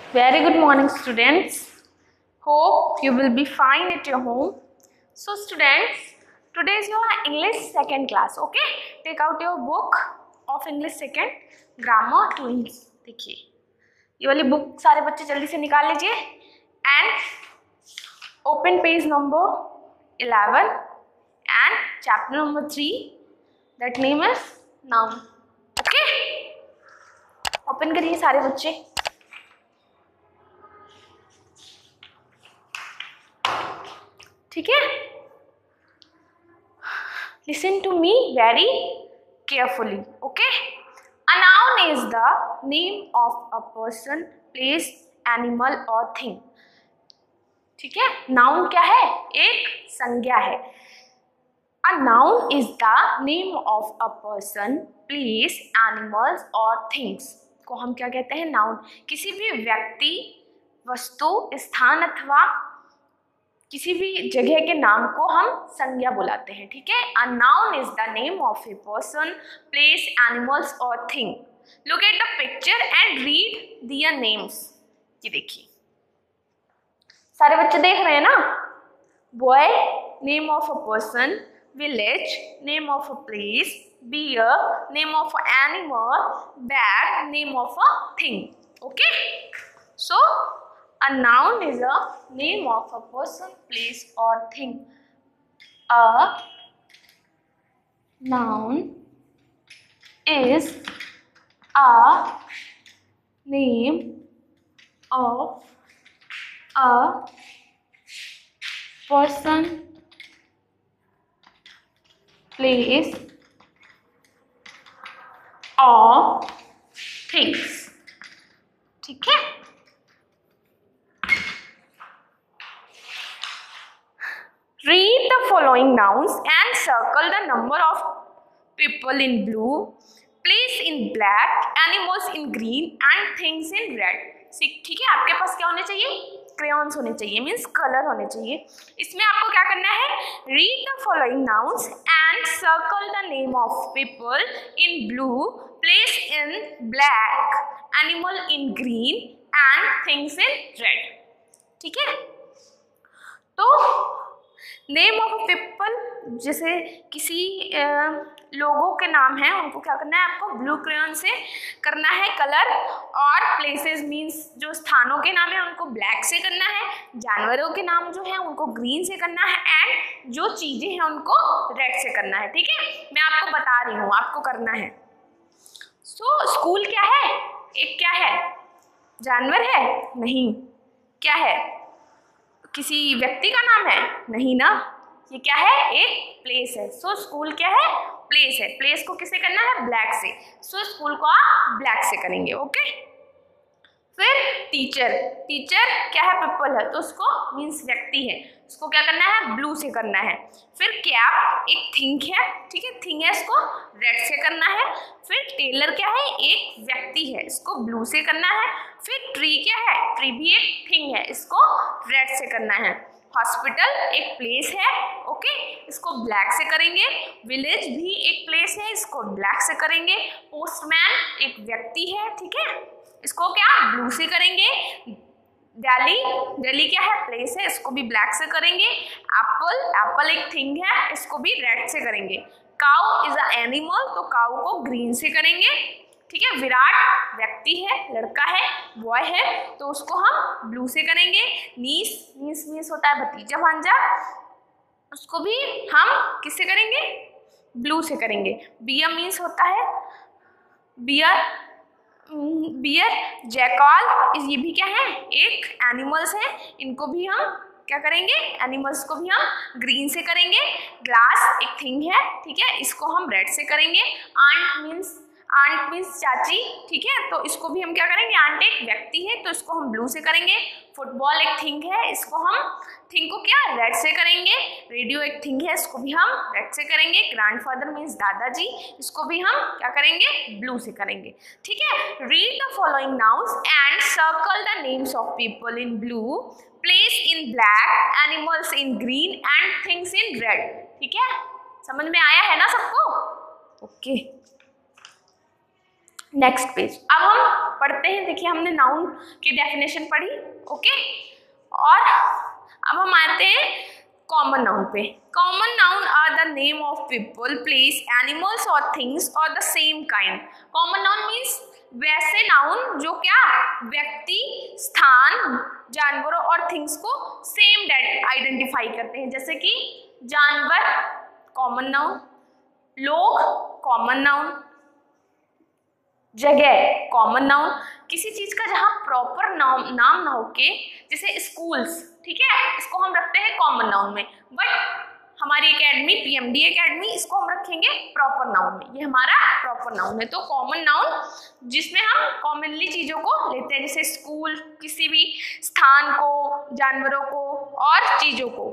Very good morning, students. Hope you will be fine at your home. So, students, today is your English second class. Okay, take out your book of English second grammar twins. देखिए ये वाली book सारे बच्चे जल्दी से निकाल लीजिए and open page number 11 and chapter number 3. That name is noun. Okay, open करिए सारे बच्चे. ठीक है, listen to me very carefully. Okay, a noun is the name of a person, place, animal or thing. ठीक है, noun क्या है? एक संज्ञा है. A noun is the name of a person, place, animals or things. को हम क्या कहते हैं? noun. किसी भी व्यक्ति, वस्तु, स्थान अथवा किसी भी जगह के नाम को हम संज्ञा बुलाते हैं. ठीक है, a noun is the name of a person, place, animals और thing. Look at the picture and read their names. ये देखिए सारे बच्चे देख रहे हैं ना. Boy name of a person, village name of a place, bear name of an animal, bag name of a thing. Okay, so a noun is a name of a person, place or thing. A noun is a name of a person, place or things. ठीक है, read the following nouns and circle the number of people in blue, place in black, animals in green and things in red. ठीक है, आपके पास क्या होने चाहिए? Crayons होने चाहिए, मीन्स कलर होने चाहिए. इसमें आपको क्या करना है? Read the following nouns and circle the name of people in blue, place in black, animal in green and things in red. ठीक है, तो नेम ऑफ पीपल जैसे किसी लोगों के नाम हैं, उनको क्या करना है? आपको ब्लू क्रेयॉन से करना है कलर. और प्लेसेस मीन्स जो स्थानों के नाम है उनको ब्लैक से करना है. जानवरों के नाम जो है उनको ग्रीन से करना है. एंड जो चीज़ें हैं उनको रेड से करना है. ठीक है, मैं आपको बता रही हूँ, आपको करना है. सो स्कूल क्या है? एक क्या है? जानवर है? नहीं. क्या है? किसी व्यक्ति का नाम है? नहीं ना. ये क्या है? एक प्लेस है. सो स्कूल क्या है? प्लेस है. प्लेस को किसे करना है? ब्लैक से. सो स्कूल को आप ब्लैक से करेंगे. ओके, फिर टीचर. टीचर क्या है? पीपल है, तो उसको मीन्स व्यक्ति है, उसको क्या करना है? ब्लू से करना है. फिर कैप एक थिंग है. ठीक है, थिंग है, इसको रेड से करना है. फिर टेलर क्या है? एक व्यक्ति है, इसको ब्लू से करना है. फिर ट्री क्या है? ट्री भी एक थिंग है, इसको रेड से करना है. हॉस्पिटल एक प्लेस है. ओके, इसको ब्लैक से करेंगे. विलेज भी एक प्लेस है, इसको ब्लैक से करेंगे. पोस्टमैन एक व्यक्ति है. ठीक है, इसको क्या? ब्लू से करेंगे. दिल्ली, दिल्ली क्या है? प्लेस है, इसको भी ब्लैक से करेंगे. एप्पल, एप्पल एक थिंग है, इसको भी रेड से करेंगे. काउ इज अ एनिमल, तो काउ को ग्रीन से करेंगे. ठीक है, विराट व्यक्ति है, लड़का है, बॉय है, तो उसको हम ब्लू से करेंगे. नीस, नीस मीन्स होता है भतीजा भांजा, उसको भी हम किससे करेंगे? ब्लू से करेंगे. बियर मीन्स होता है बियर, बियर, जैकॉल, ये भी क्या है? एक एनिमल्स है, इनको भी हम क्या करेंगे? एनिमल्स को भी हम ग्रीन से करेंगे. ग्लास एक थिंग है. ठीक है, इसको हम रेड से करेंगे. आंट मीन्स चाची. ठीक है, तो इसको भी हम क्या करेंगे? आंट एक व्यक्ति है, तो इसको हम ब्लू से करेंगे. फुटबॉल एक थिंग है, इसको हम थिंग को क्या? रेड से करेंगे. रेडियो एक थिंग है, इसको भी हम रेड से करेंगे. ग्रैंडफादर मीन्स दादाजी, इसको भी हम क्या करेंगे? ब्लू से करेंगे. ठीक है, read the following nouns and circle the names of people in blue, place in black, animals in green and things in red. ठीक है, समझ में आया है ना सबको? Okay, next page. अब हम पढ़ते हैं। देखिए हमने नाउन की डेफिनेशन पढ़ी, ओके। और अब हम आते हैं कॉमन नाउन पे। Common noun are the name of people, place, animals और थिंग्स और the same kind. Common noun means वैसे नाउन जो क्या व्यक्ति, स्थान, जानवरों और थिंग्स को सेम आइडेंटिफाई करते हैं। जैसे कि जानवर कॉमन नाउन, लोग कॉमन नाउन, जगह कॉमन नाउन। किसी चीज का जहां प्रॉपर नाम ना होके, जैसे स्कूल्स, ठीक है, इसको हम रखते हैं कॉमन नाउन में, बट हमारी एकेडमी पीएमडी एकेडमी इसको हम रखेंगे प्रॉपर नाउन में। ये हमारा प्रॉपर नाउन है। तो कॉमन नाउन जिसमें हम कॉमनली चीजों को लेते हैं, जैसे स्कूल, किसी भी स्थान को, जानवरों को और चीजों को।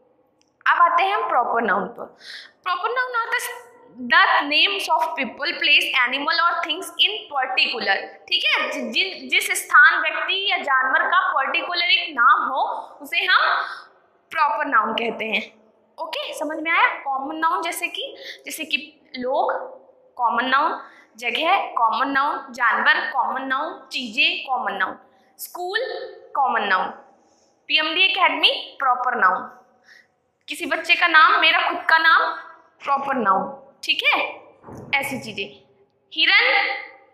अब आते हैं हम प्रॉपर नाउन पर। Proper noun are the names of people, place, animal और थिंग्स इन पर्टिकुलर, ठीक है। जिस स्थान, व्यक्ति या जानवर का पर्टिकुलर एक नाम हो उसे हम प्रॉपर नाउन कहते हैं। ओके, समझ में आया। कॉमन नाउन जैसे कि लोग कॉमन नाउन, जगह कॉमन नाउन, जानवर कॉमन नाउन, चीजें common noun, school common noun, PMD academy proper noun, किसी बच्चे का नाम, मेरा खुद का नाम प्रॉपर नाउन, ठीक है। ऐसी चीजें, हिरन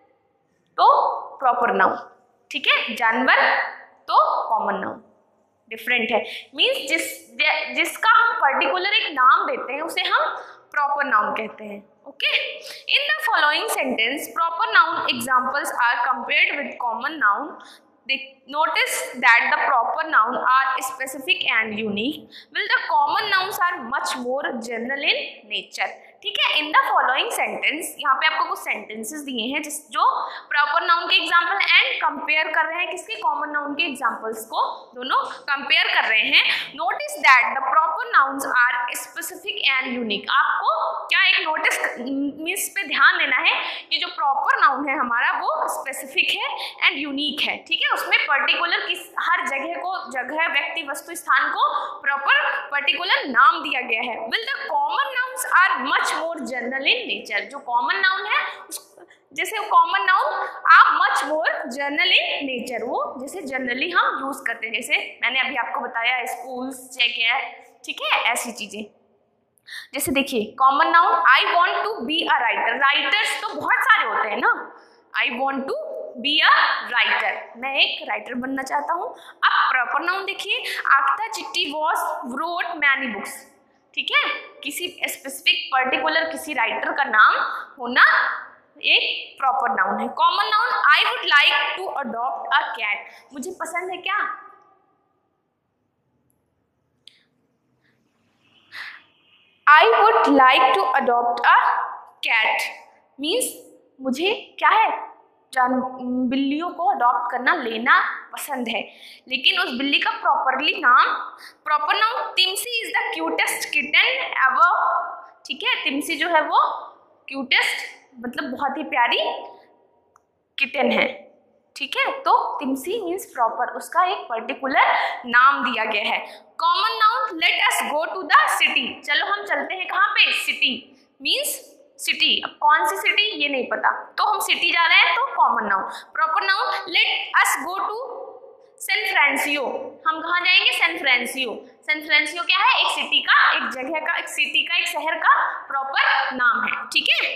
तो प्रॉपर नाउन, ठीक है, जानवर तो कॉमन नाउन। डिफरेंट है, मीन्स जिसका हम पर्टिकुलर एक नाम देते हैं उसे हम प्रॉपर नाउन कहते हैं। Okay, in the following sentence proper noun examples are compared with common noun. Notice that the proper noun are specific and unique, while the common nouns are much more general in nature. ठीक है, इन the following sentence, यहाँ पे आपको कुछ sentences दिए हैं जो proper noun के एग्जाम्पल एंड कंपेयर कर रहे हैं किसके, कॉमन नाउन के एग्जाम्पल्स को दोनों कंपेयर कर रहे हैं। Notice that the proper nouns are specific and unique. आपको क्या एक नोटिस मीन्स पे ध्यान देना है कि जो प्रॉपर नाउन है हमारा वो स्पेसिफिक है एंड यूनिक है, ठीक है। उसमें पर्टिकुलर हर जगह को, जगह, व्यक्ति, वस्तु, स्थान को प्रॉपर पर्टिकुलर नाम दिया गया है। While the common nouns are much more general in nature. जो कॉमन नाउन है जैसे common noun are much more general in nature, वो जैसे जनरली हम यूज करते हैं, जैसे मैंने अभी आपको बताया स्कूल्स, जगह, ठीक है, ऐसी चीजें। जैसे देखिए common noun, I want to be a writer. Writers तो बहुत सारे होते हैं ना, I want to be a writer, मैं एक राइटर बनना चाहता हूँ। अब प्रॉपर नाउन देखिए, आख्ता चिट्टी वॉज रोट मैनी बुक्स, ठीक है, किसी स्पेसिफिक पर्टिकुलर किसी राइटर का नाम होना एक प्रॉपर नाउन है। Common noun, I would like to adopt a cat, मुझे पसंद है क्या, I would like to adopt a cat means मुझे क्या है, बिल्लियों को अडॉप्ट करना, लेना पसंद है। लेकिन उस बिल्ली का proper noun, Timsy is the cutest kitten ever, ठीक है, तिमसी जो है वो क्यूटेस्ट मतलब बहुत ही प्यारी किटन है, ठीक है। तो तिमसी मीन्स प्रॉपर, उसका एक पर्टिकुलर नाम दिया गया है। Common noun, let us go to the city, चलो हम चलते हैं कहाँ पे, सिटी मीन्स सिटी। अब कौन सी सिटी ये नहीं पता, तो हम सिटी जा रहे हैं तो common noun. Proper noun, let us go to San Francisco, हम कहाँ जाएंगे, सैन फ्रांसिस्को। सैन फ्रांसिस्को क्या है, एक सिटी का, एक जगह का, एक सिटी का, एक शहर का प्रॉपर नाम है, ठीक है।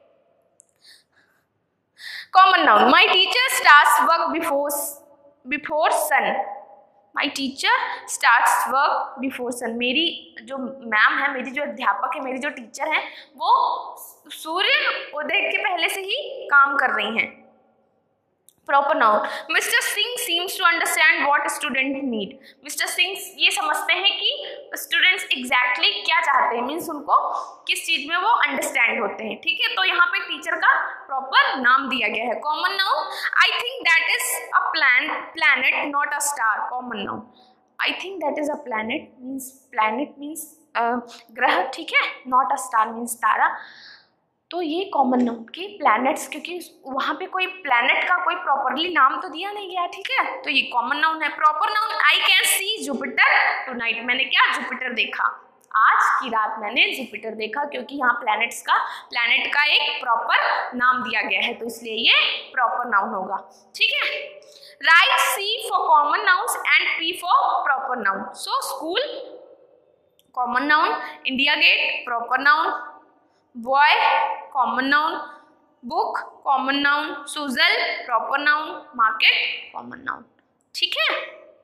Common noun, my teacher starts work before sun, my teacher starts work before sun, मेरी जो मैम है, मेरी जो अध्यापक है, मेरी जो टीचर है, वो सूर्य उदय के पहले से ही काम कर रही हैं। Proper noun, mister Singh seems to understand what student need, mister Singh ये समझते हैं कि स्टूडेंट्स एग्जैक्टली क्या चाहते हैं, मीन्स उनको किस चीज में वो अंडरस्टैंड होते हैं, ठीक है। तो यहाँ पे टीचर का प्रॉपर नाम दिया गया है। Common noun, I think that is a planet not a star, common noun, I think that is a planet means ग्रह, ठीक है, नॉट अ स्टार मीन्स तारा। तो ये कॉमन नाउन के प्लैनेट्स, क्योंकि वहाँ पे कोई प्लैनेट का कोई प्रॉपरली नाम तो दिया नहीं गया, ठीक है, तो ये कॉमन नाउन है। Proper noun, I can see Jupiter tonight, मैंने क्या, जुपिटर देखा, आज की रात मैंने जुपिटर देखा, क्योंकि यहाँ प्लैनेट का एक प्रॉपर नाम दिया गया है, तो इसलिए ये प्रॉपर नाउन होगा। ठीक है, right C for common nouns and P for proper noun. So school common noun, India Gate proper noun, boy common noun, book common noun, Sujal proper noun, market common noun. ठीक है,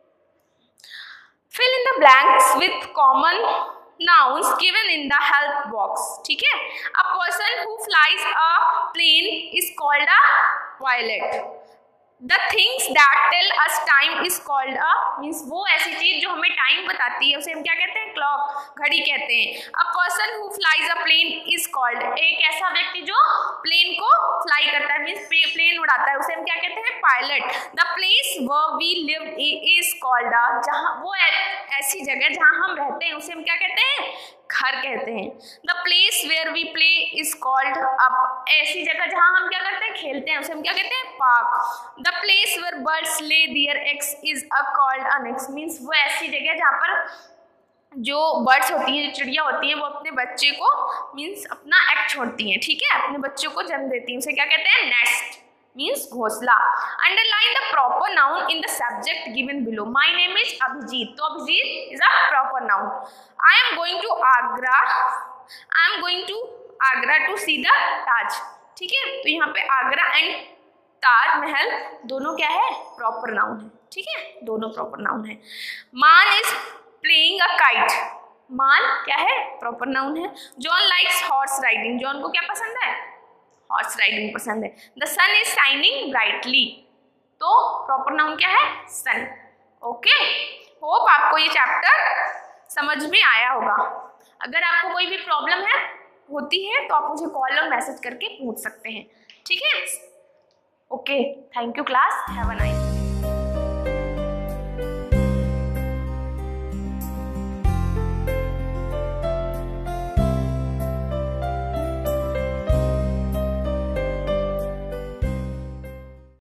fill in the blanks with common nouns given in the help box. ठीक है, a person who flies a plane is called a pilot. The things that tell us time is called a, means वो ऐसी चीज जो हमें time बताती है उसे हम क्या कहते हैं? क्लॉक, घड़ी कहते हैं। A person who flies a plane is called, एक ऐसा व्यक्ति जो प्लेन को फ्लाई करता है, मीन्स प्लेन उड़ाता है, उसे हम क्या कहते हैं? Pilot. The place where we live is called a, जहाँ वो ऐसी जगह जहाँ हम रहते हैं उसे हम क्या कहते हैं? घर कहते हैं। The place where we play is called up, ऐसी जगह जहाँ हम क्या करते हैं? खेलते हैं, उसे हम क्या कहते हैं? Park. The place where birds lay their eggs is called a nest, means वो ऐसी जगह जहाँ पर जो बर्ड्स होती हैं, जो चिड़िया होती हैं, वो अपने बच्चे को मीन्स अपना एग छोड़ती हैं। ठीक है, अपने बच्चों को जन्म देती हैं, उसे क्या कहते हैं? नेस्ट मीन्स घोंसला। Underline the proper noun in the subject given below. My name is Abhijit, तो Abhijit is a proper noun. I am going to Agra to see the Taj. ठीक है, तो यहाँ पे आगरा एंड ताजमहल दोनों क्या है? प्रॉपर नाउन है। ठीक है, दोनों प्रॉपर नाउन है। मान इज प्लेइंग अ काइट, मान क्या है? प्रॉपर नाउन है। John likes horse riding, John को क्या पसंद है? हॉर्स राइडिंग पसंद है। The sun is shining brightly, तो प्रॉपर नाउन क्या है? सन। ओके, होप आपको ये चैप्टर समझ में आया होगा। अगर आपको कोई भी प्रॉब्लम होती है तो आप मुझे कॉल और मैसेज करके पूछ सकते हैं। ठीक है, okay, thank you class, have a nice day.